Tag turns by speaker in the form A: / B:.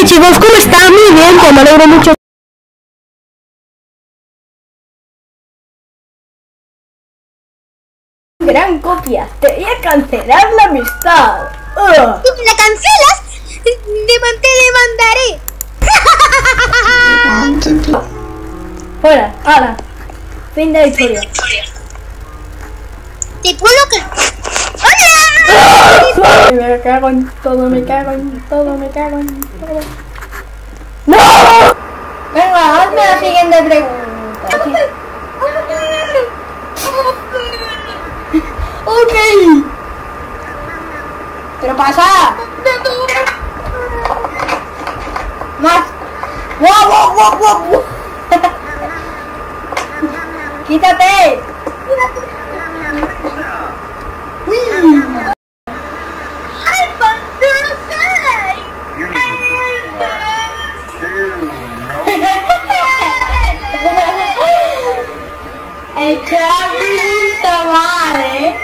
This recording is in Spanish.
A: chicos, ¿cómo están? Muy bien, pues me alegro mucho. Gran copia, te voy a cancelar la amistad.
B: Si me la cancelas, te demandaré.
A: Fuera, ahora. Fin de la historia.
B: Te puedo que...
A: ¡Hola! Me cago en todo, me cago en todo, me cago en todo. ¡No! Venga, hazme la siguiente pregunta. Ok. Pero pasa. Más. ¡Wow, wow, wow, wow! ¡Quítate! El Charlie Tavares.